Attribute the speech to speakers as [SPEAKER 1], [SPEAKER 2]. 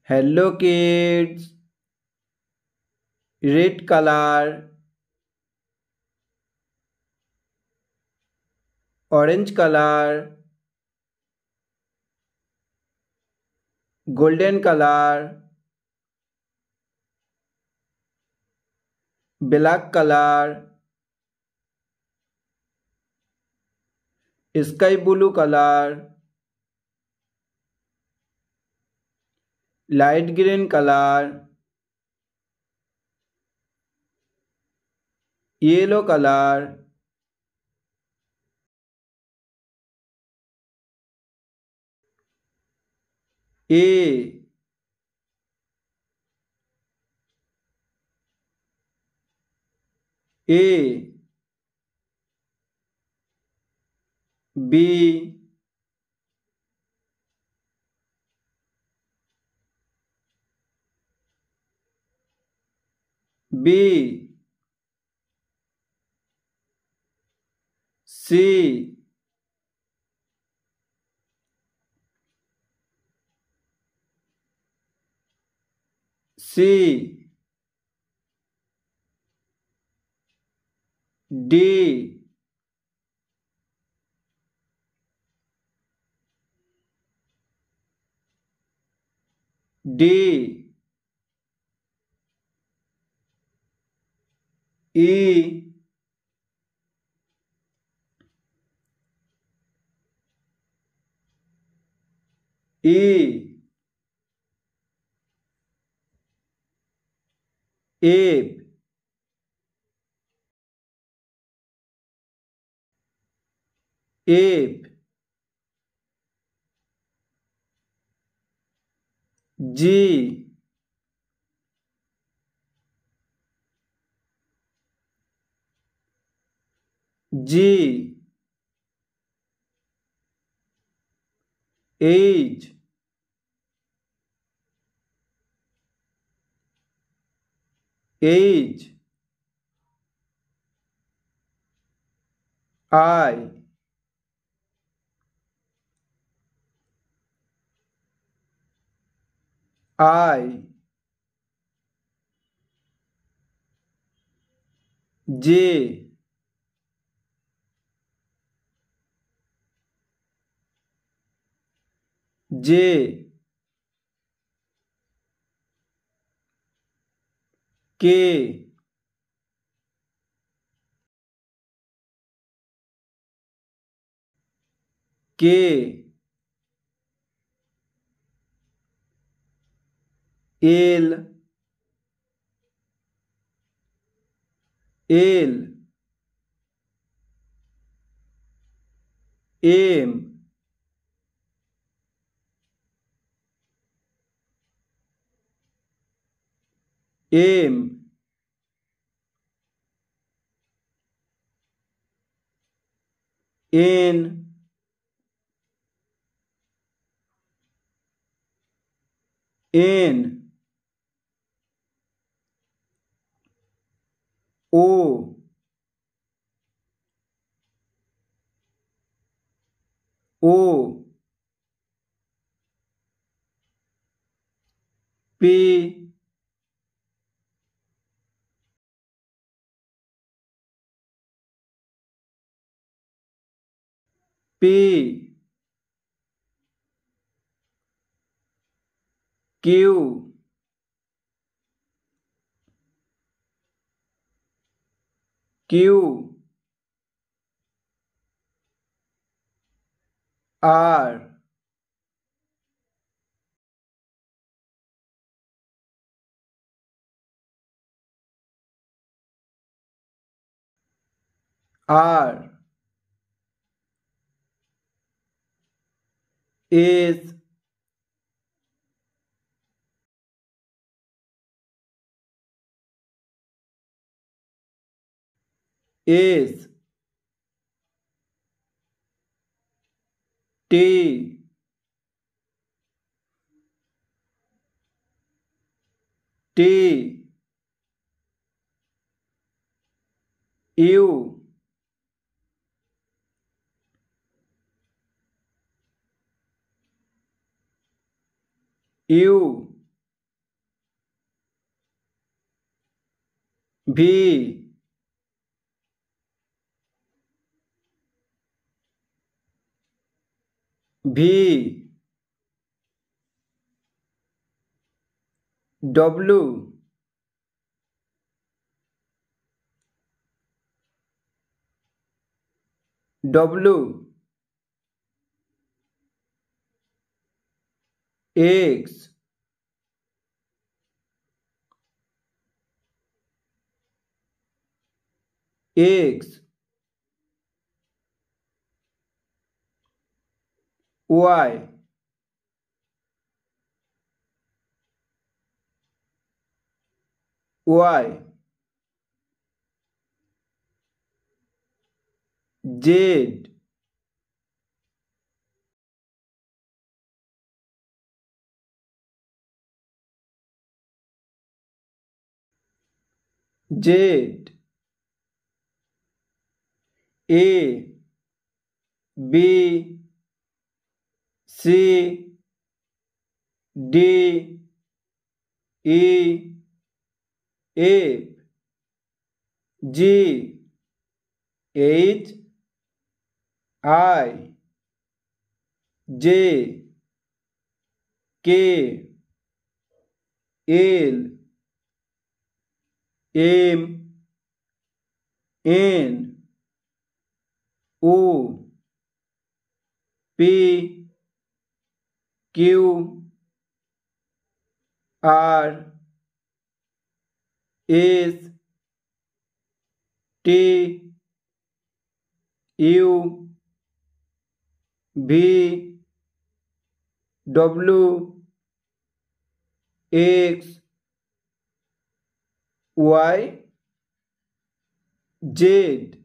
[SPEAKER 1] Hello kids. Red color, orange color, golden color, black color, sky blue color, light green color, yellow color, A, A, B, B, C, C, D, D, E, E, F, F, G, G, H, H, I, I, J, J, K, K, L, L, M, M, N, N, O, O, P, P, Q, Q, R, R, S, S, T, T, U, U, V, V, W, W, X, X, Y, Y, Z, Z, A, B, C, D, E, F, G, H, I, J, K, L, M, N, O, P, Q, R, S, T, U, V, W, X, Y, Z.